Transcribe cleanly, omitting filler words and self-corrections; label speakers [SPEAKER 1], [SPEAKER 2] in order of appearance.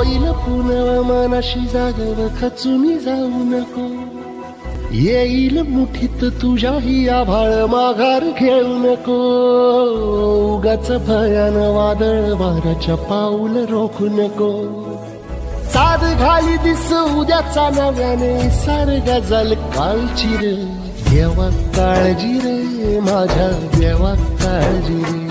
[SPEAKER 1] होईल पुनव मनाशी जागव खचून जाऊ नको. येईल मुठीत तुझ्याही आभाळ माघार घेऊ नको. उगाच भयान वादळ वाऱ्याच्या पाऊल रोखू नको. साध घाली दिस उद्याचा नव्याने सार गजल कालची रे. देवा काळजी रे माझ्या देवा काळजी रे.